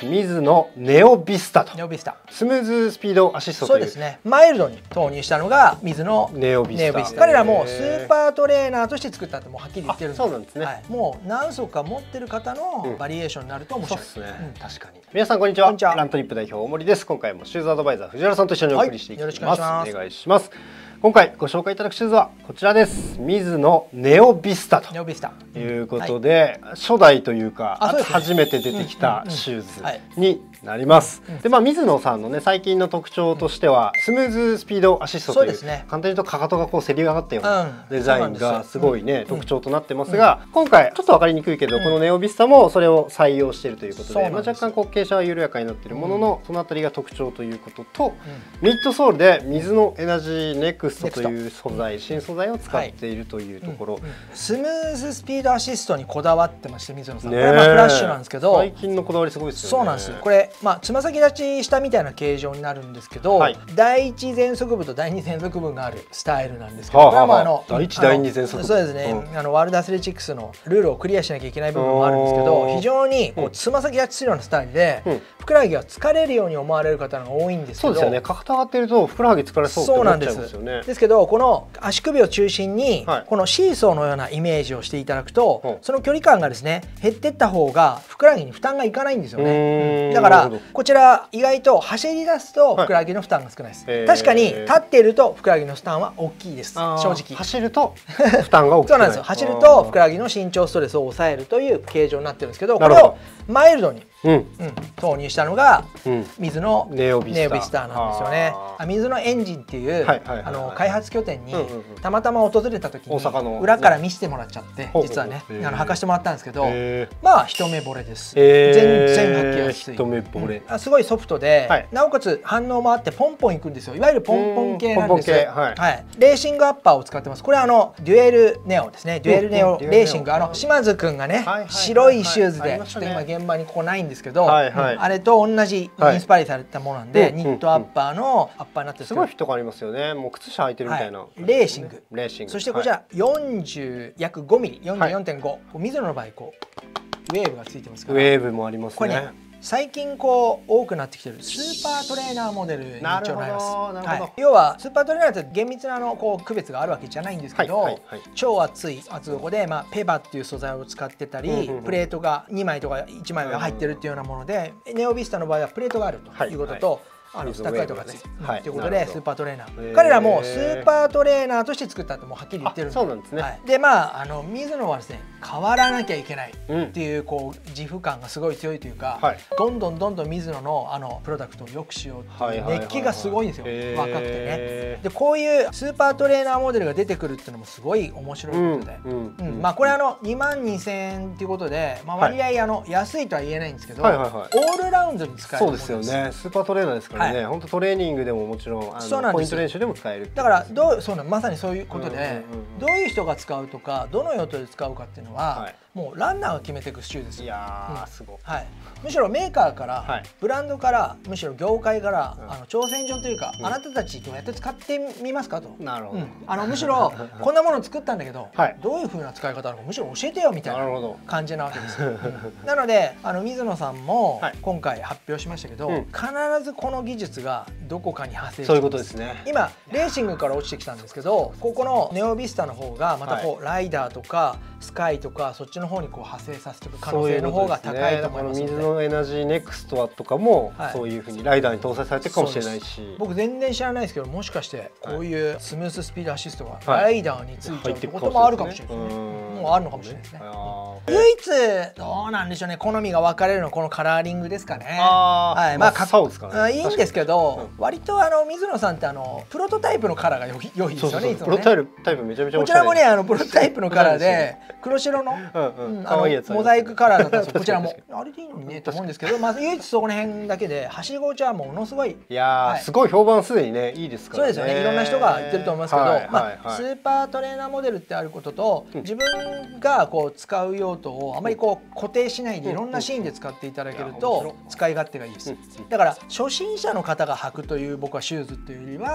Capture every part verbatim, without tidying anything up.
ミズノネオビスタと。 ネオビスタ。 スムーズスピードアシストという。 そうですね。マイルドに投入したのがミズノネオビスタ。 彼らもスーパートレーナーとして作ったってもうはっきり言ってるんで。 そうなんですね。 はい、もう何足か持ってる方のバリエーションになると面白い。 そうですね。確かに。皆さんこんにちは。ラントリップ代表大森です。今回もシューズアドバイザー藤原さんと一緒にお送りしていきます。お願いします。今回ご紹介いただくシューズはこちらです。ミズノネオビスタということで、初代というか初めて出てきたシューズになります。で、まあミズノさんのね最近の特徴としてはスムーズスピードアシストという簡単に言うとかかとがこうせり上がったようなデザインがすごいね特徴となってますが、今回ちょっと分かりにくいけどこのネオビスタもそれを採用しているということで、まあ若干こう傾斜は緩やかになっているもののそのあたりが特徴ということと、ミッドソールでミズノエナジーネクストという素材新素材を使っているというところ、 スムーズスピードアシストにこだわってましてミズノさん、これはまあフラッシュなんですけど、 最近のこだわりすごいですよね。 そうなんです。これまあつま先立ちしたみたいな形状になるんですけど、だいいち前足部とだいに前足部があるスタイルなんですけど、これはまああのだいいちだいに前足部、 そうですね、あのワールドアスレチックスのルールをクリアしなきゃいけない部分もあるんですけど、非常にこうつま先立ちするようなスタイルでふくらはぎが疲れるように思われる方が多いんですけど、 そうですよね。かかと上がってるとふくらはぎ疲れそうって思っちゃうんですよね。 ですけどこの足首を中心にこのシーソーのようなイメージをしていただくと、その距離感がですね減ってった方がふくらはぎに負担がいかないんですよね。だからこちら意外と走り出すとふくらはぎの負担が少ないです。確かに立っているとふくらはぎの負担は大きいです。正直走ると負担が大きい。 そうなんですよ。走るとふくらはぎの伸長ストレスを抑えるという形状になってるんですけど、これをマイルドに投入したのがミズノネオビスタなんですよね。ミズノエンジンっていうあの開発拠点にたまたま訪れた時に裏から見せてもらっちゃって、実はねあの履かしてもらったんですけど、まあ一目惚れです。全然履きやすい。 一目惚れ。 すごいソフトで、なおかつ反応もあってポンポンいくんですよ。いわゆるポンポン系なんです。はい。レーシングアッパーを使ってます。これはあのデュエルネオですね。デュエルネオレーシング、あの島津くんがね白いシューズでちょっと今現場にここないんですけど、あれと同じインスパイアされたものなんで、ニットアッパーのアッパーになってる。 すごいフィットがありますよね。もう靴下履いてるみたいな。 レーシング。 レーシング。 そしてこちらよんじゅう約ごミリ、よんじゅうよんてんご。ミズノの場合こうウェーブがついてますから。 ウェーブもありますね。 これね最近こう多くなってきてるスーパートレーナーモデルに一応なります。はい、要はスーパートレーナーって厳密なあのこう区別があるわけじゃないんですけど、超厚い厚底で、まあ、ペバっていう素材を使ってたり、プレートがにまいとかいちまいが入ってるっていうようなもので、ネオビスタの場合はプレートがあるということと。あのスタックライトがついてるということでスーパートレーナー、彼らもスーパートレーナーとして作ったってもうはっきり言ってるんで、 そうなんですね。 でまああのミズノはですね変わらなきゃいけないっていうこう自負感がすごい強いというか、どんどんどんどんミズノのあのプロダクトを良くしようっていう熱気がすごいんですよ。若くてね。でこういうスーパートレーナーモデルが出てくるっていうのもすごい面白いことで、まあこれあのにまんにせんえんっていうことで、まあ割合あの安いとは言えないんですけど、オールラウンドに使える。 そうですよね。スーパートレーナーですからね。本当トレーニングでももちろんあのポイント練習でも使える。 だからどうそうなまさにそういうことで、どういう人が使うとかどの用途で使うかっていうのはもうランナーが決めていくシューズです。 いやすごい。 はい。むしろメーカーからブランドからむしろ業界からあの挑戦状というか、あなたたちどうやって使ってみますかと。 なるほど。 あのむしろこんなもの作ったんだけどどういう風な使い方なのかむしろ教えてよみたいな感じなわけです。なのであの水野さんも今回発表しましたけど、必ずこの技術がどこかに派生してます。 そういうことですね。 今レーシングから落ちてきたんですけど、ここのネオビスタの方がまたこうライダーとかスカイとかそっちの方にこう派生させていく可能性の方が高いと思いますので、 水のエナジーネクストとかもそういうふうにライダーに搭載されてるかもしれないし、 僕全然知らないですけど、もしかしてこういうスムーススピードアシストがライダーについちゃうってこともあるかもしれないですね。もうあるのかもしれないですね。唯一どうなんでしょうね、好みが分かれるのはこのカラーリングですかね。はい、まあかっいいんですけど、割とあの水野さんってあのプロトタイプのカラーが良いですよね。 プロトタイプめちゃめちゃこちらもね、あのプロトタイプのカラーで黒白のモザイクカラーだったんですよ。こちらもあれでいいのにねと思うんですけど、まあ唯一そこの辺だけで走り心地はものすごい、 いやすごい評判すでにねいいですからね。 そうですよね。いろんな人が言ってると思いますけど、まあスーパートレーナーモデルってあることと、自分がこう使う用途をあまりこう固定しないでいろんなシーンで使っていただけると使い勝手がいいです。だから初心者の方が履くという僕はシューズっていうよりは、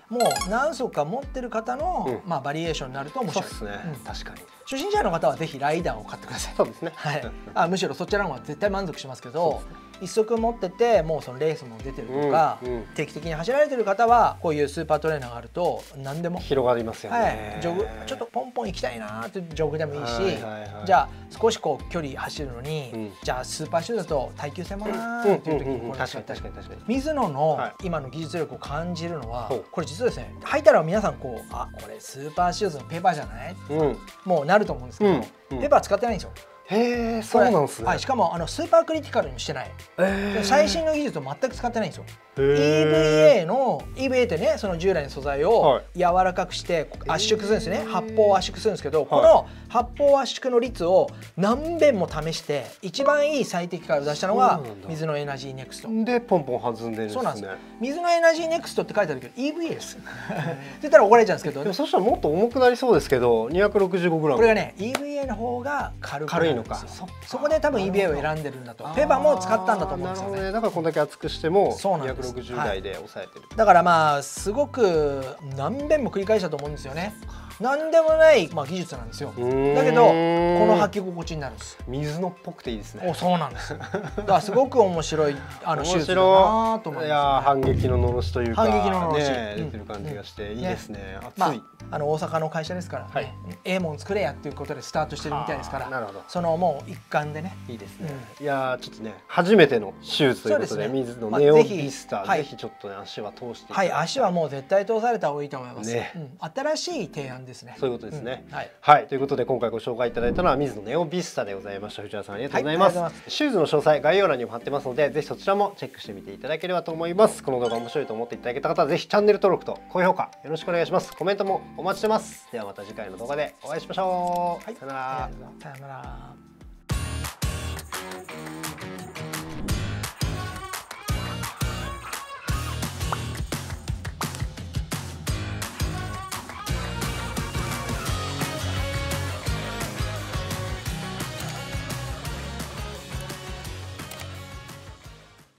もう何足か持ってる方の、うん、まあバリエーションになると面白い。 そうですね、うん、確かに初心者の方はぜひライダーを買ってください。 そうですね、 はい、あむしろそちらの方が絶対満足しますけど、一足持っててもうそのレースも出てるとか、うんうん、定期的に走られてる方はこういうスーパートレーナーがあると何でも広がりますよね、 はい、ジョグちょっとポンポン行きたいなーってジョグでもいいし、じゃあ少しこう距離走るのに、うん、じゃあスーパーシューズだと耐久性もなーっていう時にこれ使ったり、ミズノの今の技術力を感じるのは、はい、これ実はですね、履いたら皆さんこうあこれスーパーシューズのペーパーじゃない、うん、もうなると思うんですけど、うんうん、ペーパー使ってないんですよ。 へえ、そうなんですね。 はい、しかもあのスーパークリティカルにもしてない。最新の技術を全く使ってないんですよ。イーブイエー の イーブイエー ってね、その従来の素材を柔らかくして圧縮するんですね。発泡を圧縮するんですけど、この発泡圧縮の率を何遍も試して一番いい最適解を出したのが水のエナジーネクストでポンポン弾んでるんですね。 そうなんです。水のエナジーネクストって書いてあるけど イーブイエー ですって言ったら怒られちゃうんですけど、 でもそしたらもっと重くなりそうですけど にひゃくろくじゅうごグラム、 これがね イーブイエー の方が軽くなるんですよ。軽いのか。そこで多分 イーブイエー を選んでるんだと。ペーパーも使ったんだと思うんですよね。 だからこんだけ厚くしてもにひゃくろくじゅう台で抑えてる、はい、 だからまあすごく何遍も繰り返したと思うんですよね。なんでもない、まあ、技術なんですよ。だけどこの履き心地になるんです。 水のっぽくていいですね。 お、そうなんです。だからすごく面白いあのシューズだなと思います、ね。いや反撃ののろしというか、 反撃ののろし、 ね、出てる感じがして、うん、いいですね。ね、 熱い。まあ、あの大阪の会社ですから、ね、はい、ええもん作れやっていうことでスタートしてるみたいですから。なるほど。そのもう一環でね。 いいですね。うん、いやちょっとね初めてのシューズということで、でね、水のネオビスタ、まあ、ぜひちょっとね足は通していただきたい。 はい、足はもう絶対通された方がいいと思います。ね、うん、新しい提案ですね。 そういうことですね。うん、はい、はい、ということで今回ご紹介いただいたのは水野ネオビスタでございました。藤原さんありがとうございます。はい、シューズの詳細概要欄にも貼ってますのでぜひそちらもチェックしてみていただければと思います。この動画面白いと思っていただけた方はぜひチャンネル登録と高評価よろしくお願いします。コメントもお待ちしてます。ではまた次回の動画でお会いしましょう。はい、さよなら。 さよなら。